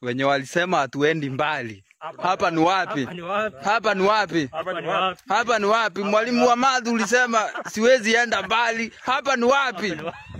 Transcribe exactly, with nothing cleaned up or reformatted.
wenye walisema hatuendi mbali. Hapa ni wapi? Hapa ni wapi? Hapa ni wapi? Mwalimu wa math ulisema siwezi enda mbali. Hapa ni wapi?